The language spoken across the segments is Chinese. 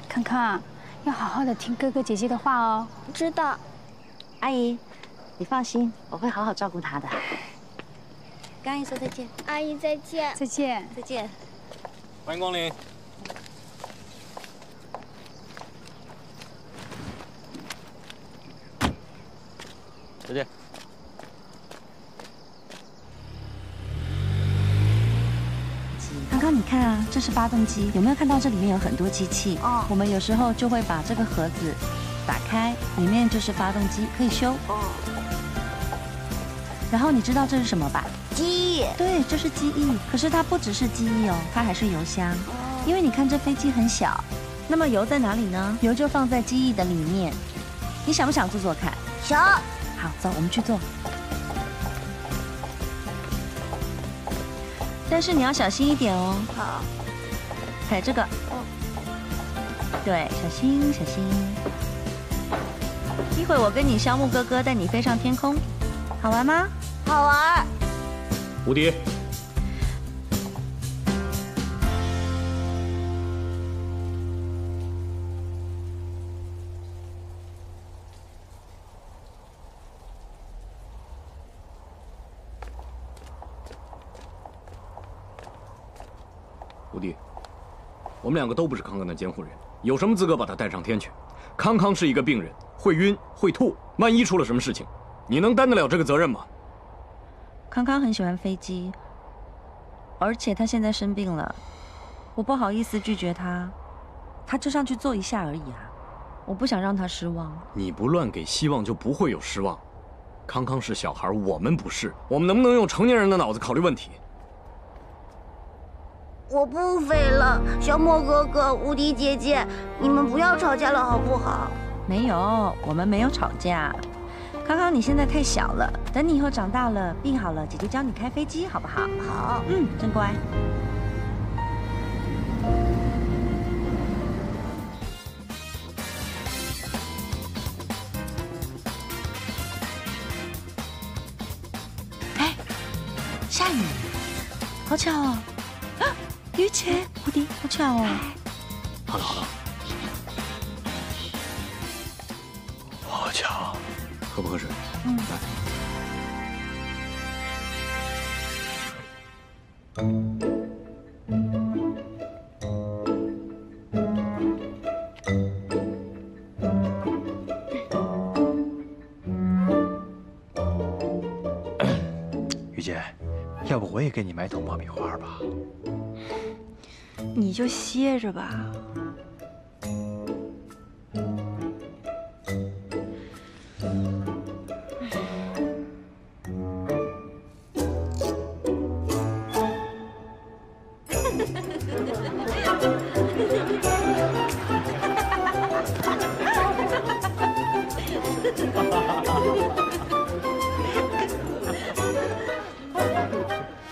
康康，要好好的听哥哥姐姐的话哦。 知道。 阿姨，你放心，我会好好照顾他的。跟阿姨说再见。 阿姨再见。 再见。 再见。 欢迎光临。再见。 刚刚你看啊，这是发动机，有没有看到这里面有很多机器？ 哦， 我们有时候就会把这个盒子打开，里面就是发动机，可以修。 哦。 然后你知道这是什么吧？ 机翼。 对，这是机翼。可是它不只是机翼哦，它还是油箱。哦。因为你看这飞机很小，那么油在哪里呢？油就放在机翼的里面。你想不想做做看？ 想。 好，走，我们去做。 但是你要小心一点哦。 好， 踩这个。 哦。 对，小心小心。一会我跟你肖木哥哥带你飞上天空，好玩吗？ 好玩。 无敌。无敌，我们两个都不是康康的监护人，有什么资格把他带上天去？康康是一个病人，会晕会吐，万一出了什么事情，你能担得了这个责任吗？ 康康很喜欢飞机，而且他现在生病了，我不好意思拒绝他，他就上去坐一下而已啊，我不想让他失望。 你不乱给希望，就不会有失望。康康是小孩，我们不是，我们能不能用成年人的脑子考虑问题？ 我不飞了，小莫哥哥、无敌姐姐，你们不要吵架了好不好？ 没有，我们没有吵架。康康，你现在太小了，等你以后长大了，病好了，姐姐教你开飞机，好不好？ 好。 真乖。哎，下雨，好巧哦！啊！ 于谦，无敌，好巧哦！ 好了好了，好巧，喝不喝水？来。 于姐，要不我也给你买桶爆米花吧？ 你就歇着吧。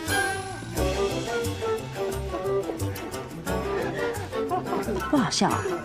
不好笑啊！